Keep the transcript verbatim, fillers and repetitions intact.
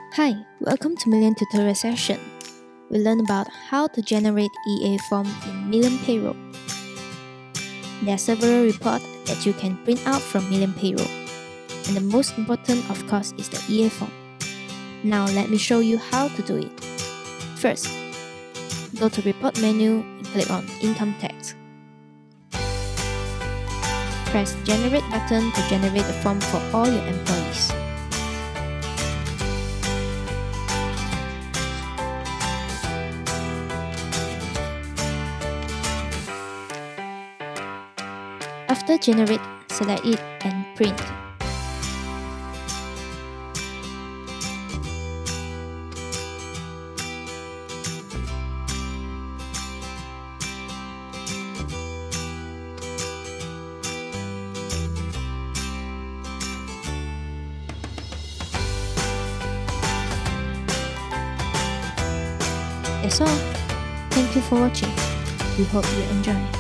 Hi, welcome to Million Tutorial Session. We learn about how to generate E A form in Million Payroll. There are several reports that you can print out from Million Payroll, and the most important, of course, is the E A form. Now let me show you how to do it. First, go to Report menu and click on Income Tax. Press Generate button to generate the form for all your employees. After generate, select it and print. That's all. Thank you for watching. We hope you enjoy.